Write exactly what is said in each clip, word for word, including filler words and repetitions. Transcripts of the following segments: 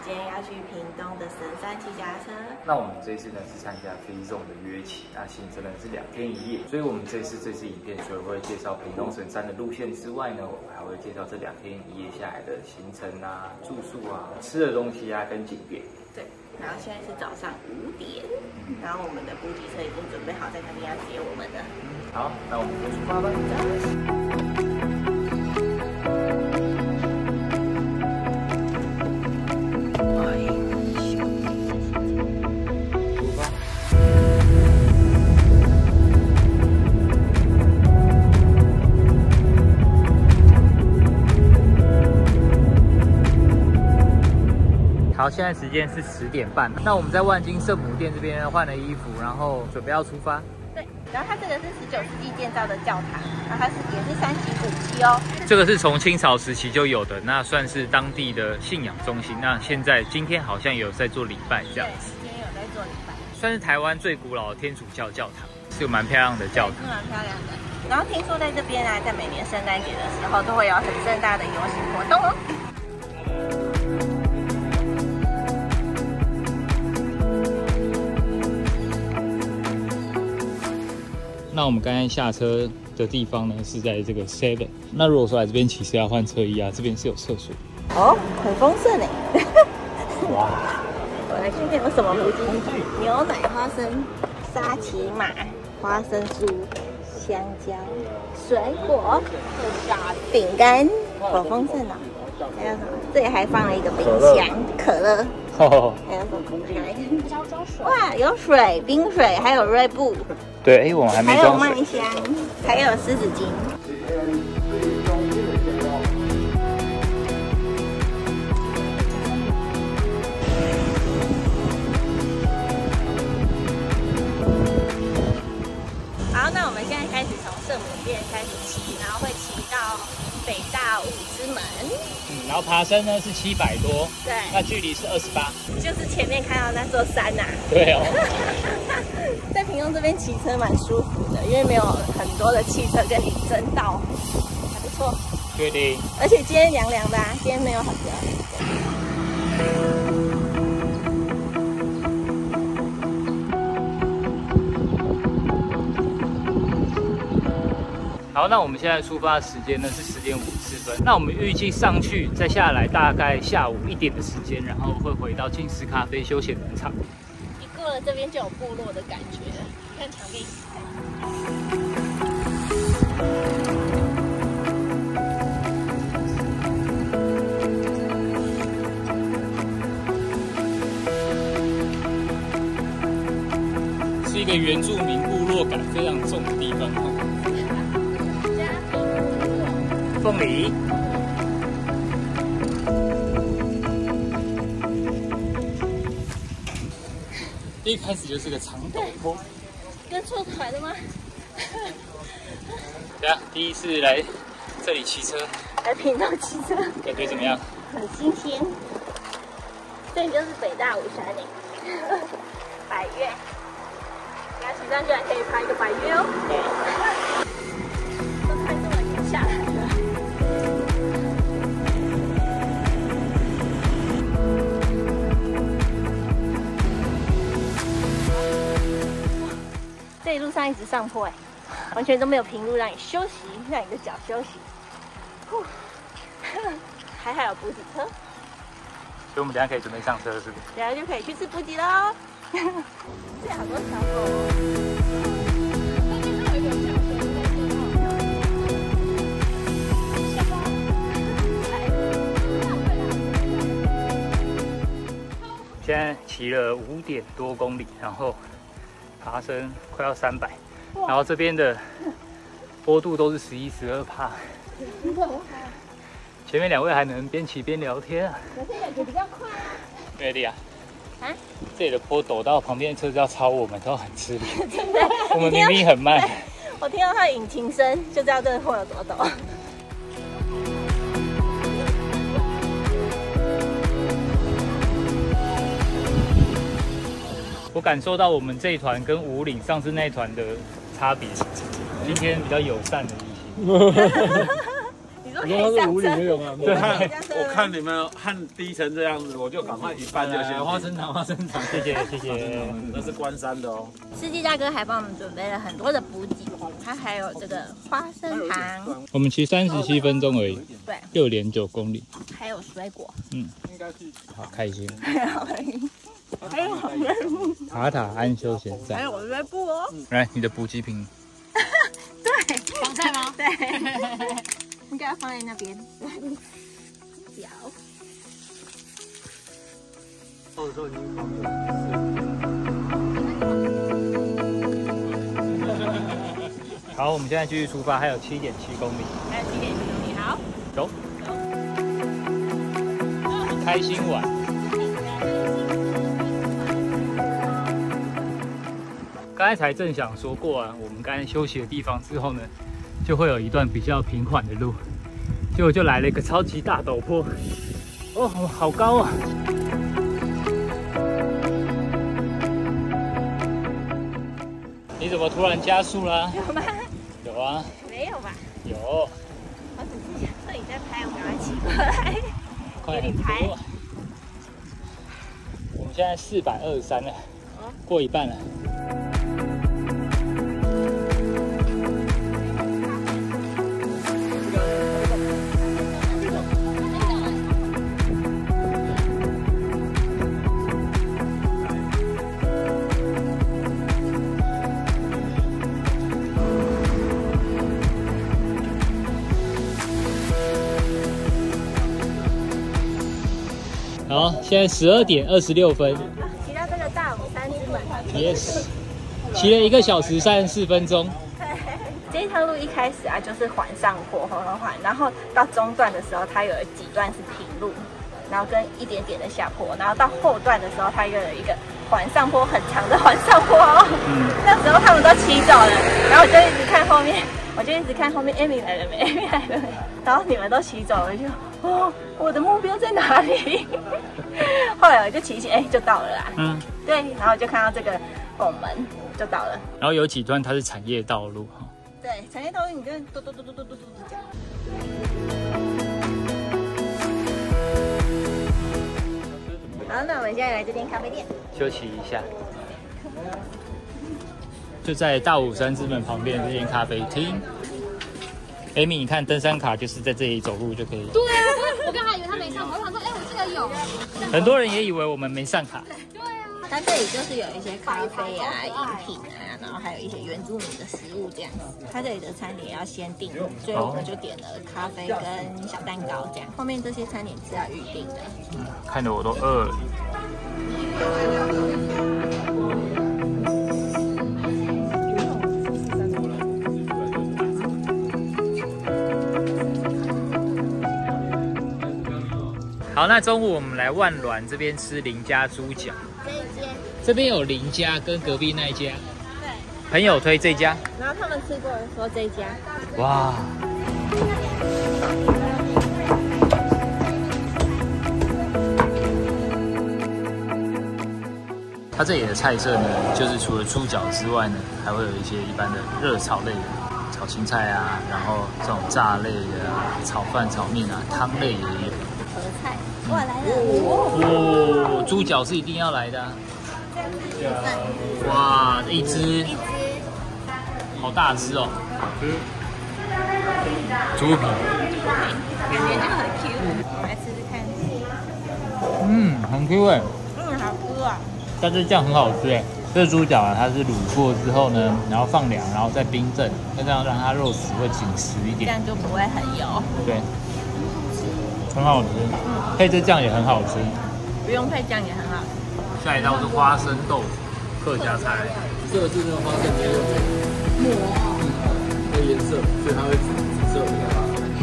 今天要去屏东的神山骑脚踏车。 那我们这一次呢是参加飞纵的约骑，那行程呢是两天一夜，所以我们这次这支影片除了会介绍屏东神山的路线之外呢，我们还会介绍这两天一夜下来的行程啊、住宿啊、吃的东西啊跟景点。 对，然后现在是早上五点，然后我们的补给车已经准备好在那边要接我们了。 好，那我们就出发吧。好，现在时间是十点半。那我们在万金圣母殿这边换了衣服，然后准备要出发。 对，然后它这个是十九世纪建造的教堂，然后它是也是三级古迹哦。 这个是从清朝时期就有的，那算是当地的信仰中心。那现在今天好像有在做礼拜这样子。 今天有在做礼拜， 算是台湾最古老的天主教教堂，是个蛮漂亮的教堂， 是蛮漂亮的。然后听说在这边啊，在每年圣诞节的时候都会有很盛大的游行活动哦。 那我们刚才下车的地方呢，是在这个 Seven。那如果说来这边骑车要换车衣啊，这边是有厕所。 哦，很丰盛呢。 哇！ 我来看看有什么补给：牛奶、花生、沙琪玛、花生酥、香蕉、水果、饼干，好丰盛哦。还有什么？这里还放了一个冰箱，可乐。 哦， 还有什么？来看，哇，有水、冰水，还有瑞布。 对，哎，我们还没还有装水。 麦香，还有湿纸巾。好，那我们现在开始从圣母殿开始骑，然后会骑到北大武之门。 嗯，然后爬升呢是七百多， 对， 那距离是二十八， 就是前面看到那座山呐、啊。 对哦。 在屏东这边骑车蛮舒服的，因为没有很多的汽车跟你争道，还不错。 确定。 而且今天凉凉的啊，今天没有很热。 好，那我们现在出发的时间呢是十点五十分。那我们预计上去再下来大概下午一点的时间，然后会回到金石咖啡休闲农场。 一过了这边就有部落的感觉了，看墙壁。 是一个原住民部落感非常重的地方。凤梨。一开始就是个长陡坡， 跟错团了吗？ 对啊，第一次来这里骑车， 来屏东骑车， 感觉怎么样？ 很新鲜。这里就是北大武山岭，百岳，然后骑上去还可以拍一个百岳哦。都拍这么远下来了。这一路上一直上坡哎，完全都没有平路让你休息，让你的脚休息。还好有补给车， 所以我们等一下可以准备上车，是不是？ 等下就可以去吃补给喽。这好多小狗哦。 现在骑了五点多公里，然后爬升快要三百，然后这边的坡度都是十一、十二帕。前面两位还能边骑边聊天啊。 可是有比较快啊。 瑞丽啊， 啊？ 这里的坡陡到旁边的车子要超我们都很吃力。真的。我们明明很慢。 我听到它的引擎声就知道这个坡有多陡。 我感受到我们这一团跟武岭上次那一团的差别，今天比较友善的一些。 你说都可以上车。 对，我看你们焊低成这样子，我就赶快一半就先。 花生糖，花生糖，谢谢谢谢。 那是关山的哦。 司机大哥还帮我们准备了很多的补给，他还有这个花生糖。 我们骑三十七分钟而已， 对， 六点九公里。 还有水果， 嗯，好开心。 还有塔塔安休闲还站， 有我的布哦。 来你的补给品。 对， 防晒吗？ 对，应该要放在那边。脚。 好，我们现在继续出发，还有七点七公里。 还有七点七公里，好， 走。开心玩。刚才才正想说，过完我们刚才休息的地方之后呢，就会有一段比较平缓的路，结果就来了一个超级大陡坡，哦，好高啊！你怎么突然加速啦？ 有吗？ 有啊。 没有吧？ 有。 我只是想说你在拍，我赶快骑过来。 快很多。我们现在四百二十三了，过一半了。好，现在十二点二十六分。 骑到这个大武山之门。 Yes， 骑了一个小时三十四分钟。 这一条路一开始啊，就是缓上坡，缓缓缓，然后到中段的时候，它有几段是平路，然后跟一点点的下坡，然后到后段的时候，它又有一个缓上坡很长的缓上坡哦。嗯。那时候他们都骑走了，然后我就一直看后面，我就一直看后面 ，Amy 来了没 ？Amy 来了没？然后你们都骑走了，就哦，我的目标在哪里？后来我就骑一骑，哎，就到了啦。嗯。对，然后就看到这个拱门，就到了。 然后有几段它是产业道路哈。 对，产业道路你就嘟嘟嘟嘟嘟嘟嘟这样。好，那我们现在来这间咖啡店休息一下。就在大武山之门旁边这间咖啡厅。Amy， 你看登山卡就是在这里走路就可以。 对啊，我刚才以为他没上，我想说，哎，我记得有。 很多人也以为我们没上卡。 对啊。 它这里就是有一些咖啡啊、饮品啊，然后还有一些原住民的食物这样子。它这里的餐点要先订，所以我们就点了咖啡跟小蛋糕这样。后面这些餐点是要预定的。 嗯，看得我都饿了。好，那中午我们来万峦这边吃林家猪脚。 这一间， 这边有林家跟隔壁那一家。 对。 朋友推这家。 然后他们吃过人说这一家。 哇。它这里的菜色呢，就是除了猪脚之外呢，还会有一些一般的热炒类的，炒青菜啊，然后这种炸类的啊，炒饭、炒面啊，汤类也有。 合菜，哇，来了！ 哦，猪脚是一定要来的、啊。哇，一只，一只，好大只哦。猪皮， 感觉就很 Q， 来吃吃看。 嗯，很 Q 哎。 嗯，好吃啊。 但是这样很好吃哎。这猪脚啊，它是卤过之后呢，然后放凉，然后再冰镇，那这样让它肉质会紧实一点， 这样就不会很油。 对。很好吃，嗯、配这酱也很好吃， 不用配酱也很好吃。 下一道是花生豆腐，客家菜。 这个是那个花生没有膜，嗯，有颜色，所以它会紫紫色的。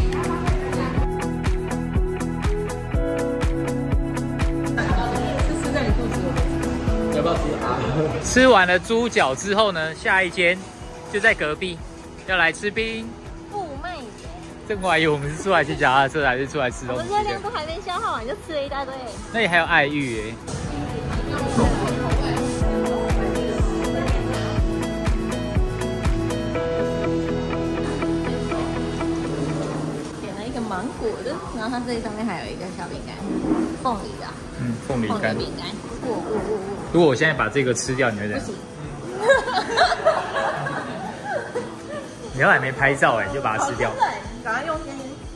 是吃在你肚子的，要不要吃啊？ 吃完了猪脚之后呢，下一间就在隔壁，要来吃冰。正怀疑我们是出来骑脚踏车还是出来吃东西的。 我们热量都还没消耗完就吃了一大堆。 那里还有爱玉哎。 点了一个毛芒果的，然后它这上面还有一个小饼干，凤梨的， 嗯，凤梨干。 饼干。哇哇哇哇！ 如果我现在把这个吃掉，你会怎样？ 不行。 你要还没拍照哎，就把它吃掉。 对，赶快用先。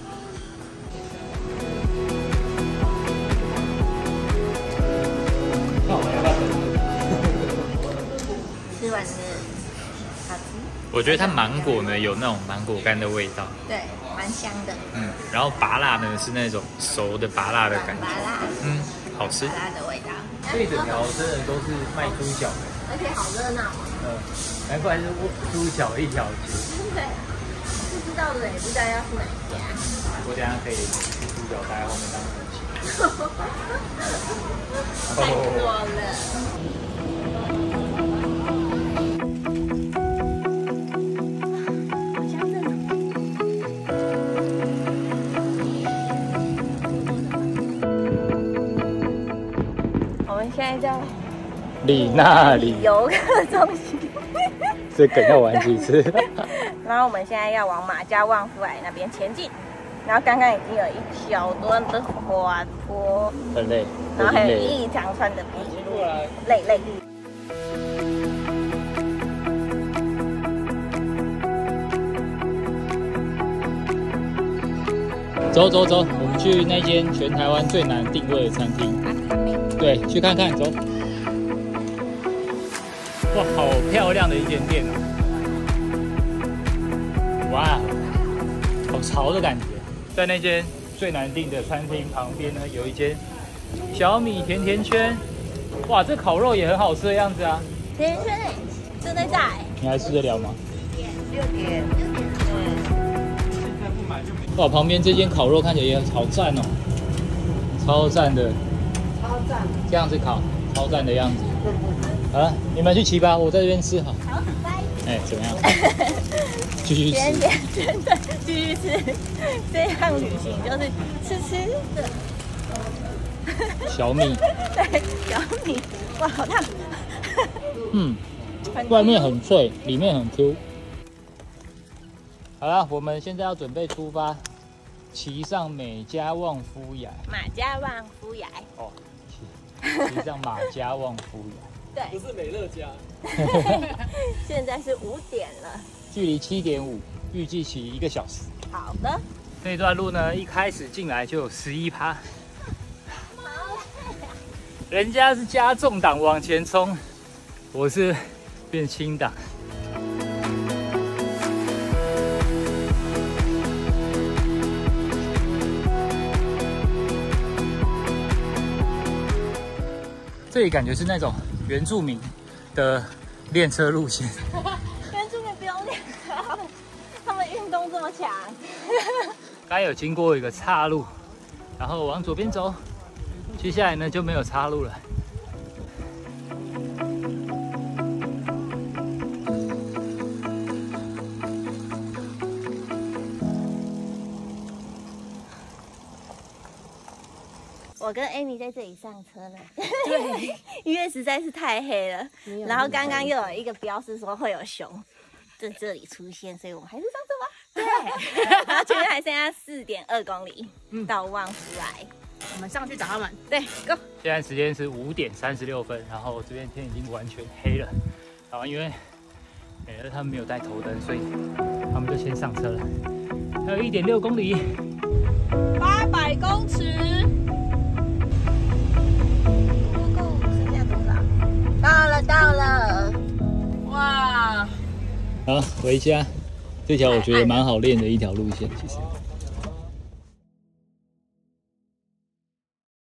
吃完的好吃。 我觉得它芒果呢有那种芒果干的味道， 对，蛮香的。 嗯，然后芭乐呢是那种熟的芭乐的感觉， 麻辣， 嗯，好吃。 麻辣的味道。 这一整条真的都是卖猪脚的， 而且好热闹哦。 嗯，难怪是猪脚一条街。 对，是知道的，也不知道要去哪一家。 我等一下可以去猪脚待在后面当空气。 太多了。我们现在在里那里游客中心， 这梗要玩几次？ 然后我们现在要往马家旺夫矮那边前进。然后刚刚已经有一小段的滑坡， 很累， 然后还有一长串的皮路，累累。 走走走，我们去那间全台湾最难定位的餐厅。对，去看看，走。哇，好漂亮的一间店啊！哇，好潮的感觉。在那间最难订的餐厅旁边呢，有一间小米甜甜圈。哇，这烤肉也很好吃的样子啊！ 甜甜圈真的在？ 你还吃得了吗？ 六点，六点， 对。哇，旁边这间烤肉看起来也好赞哦，超赞的，超赞，这样子烤，超赞的样子。好了，你们去骑吧，我在这边吃好。 好，拜。 哎，怎么样？继续吃。 甜甜圈的，继续吃。这趟旅行就是吃吃的。 小米。 对，小米，哇，好烫。 嗯，外面很脆，里面很 Q。好了，我们现在要准备出发，骑上美加旺夫崖。 马家旺夫崖。 哦，骑骑上马家旺夫崖。 对， 不是美乐家。 现在是五点了， 距离七点五，预计骑一个小时。 好的。 这段路呢，一开始进来就有十一趴，人家是加重档往前冲，我是变轻档。这里感觉是那种原住民的练车路线。 原住民不用练车，他们他们运动这么强。 刚有经过一个岔路，然后往左边走，接下来呢就没有岔路了。 我跟 Amy 在这里上车呢，对，因为实在是太黑了。然后刚刚又有一个标示说会有熊在这里出现，所以我们还是上车吧。对，然后现在还剩下四点二公里到旺夫崖， 我们上去找他们。 对 ，Go。 现在时间是五点三十六分，然后这边天已经完全黑了。然后因为呃他们没有带头灯，所以他们就先上车了。还有一点六公里， 八百公尺。 到了，到了！ 哇！ 好，回家。这条我觉得蛮好练的一条路线，其实。